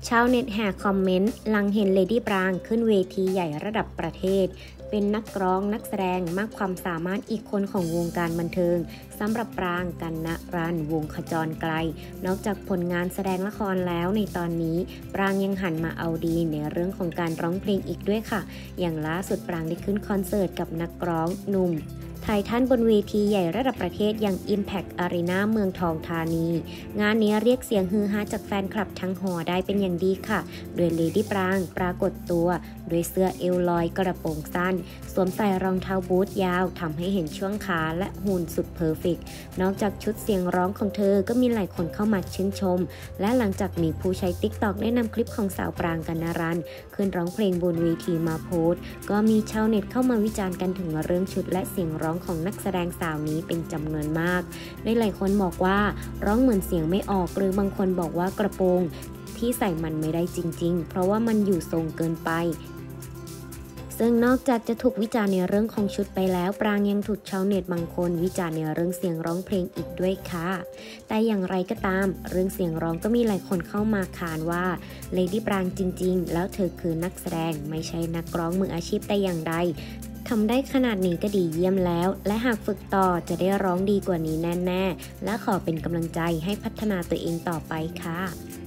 ชาวเน็ตแห่คอมเมนต์หลังเห็นเลดี้ปรางขึ้นเวทีใหญ่ระดับประเทศเป็นนักร้องนักแสดงมากความสามารถอีกคนของวงการบันเทิงสำหรับปรางกรรณรันวงขจรไกลนอกจากผลงานแสดงละครแล้วในตอนนี้ปรางยังหันมาเอาดีในเรื่องของการร้องเพลงอีกด้วยค่ะอย่างล่าสุดปรางได้ขึ้นคอนเสิร์ตกับนักร้องหนุ่มไททันบนเวทีใหญ่ระดับประเทศอย่าง Impact Arena เมืองทองธานีงานนี้เรียกเสียงฮือฮาจากแฟนคลับทั้งหอได้เป็นอย่างดีค่ะโดยเลดี้ปรางปรากฏตัวด้วยเสื้อเอวลอยกระโปรงสั้นสวมใส่รองเท้าบูทยาวทำให้เห็นช่วงขาและหุ่นสุดเพอร์เฟกต์นอกจากชุดเสียงร้องของเธอก็มีหลายคนเข้ามาชื่นชมและหลังจากมีผู้ใช้ TikTok ได้นำคลิปของสาวปรางกรรณรันขึ้นร้องเพลงบนเวทีมาโพสต์ก็มีชาวเน็ตเข้ามาวิจารณ์กันถึงเรื่องชุดและเสียงร้องของนักแสดงสาวนี้เป็นจำนวนมากหลายคนบอกว่าร้องเหมือนเสียงไม่ออกหรือบางคนบอกว่ากระโปรงที่ใส่มันไม่ได้จริงๆเพราะว่ามันอยู่ทรงเกินไปซึ่งนอกจากจะถูกวิจารณ์ในเรื่องของชุดไปแล้วปรางยังถูกชาวเน็ตบางคนวิจารณ์ในเรื่องเสียงร้องเพลงอีกด้วยค่ะแต่อย่างไรก็ตามเรื่องเสียงร้องก็มีหลายคนเข้ามาขานว่าเลดี้ปรางจริงๆแล้วเธอคือนักแสดงไม่ใช่นักร้องมืออาชีพแต่อย่างใดทำได้ขนาดนี้ก็ดีเยี่ยมแล้วและหากฝึกต่อจะได้ร้องดีกว่านี้แน่ๆและขอเป็นกำลังใจให้พัฒนาตัวเองต่อไปค่ะ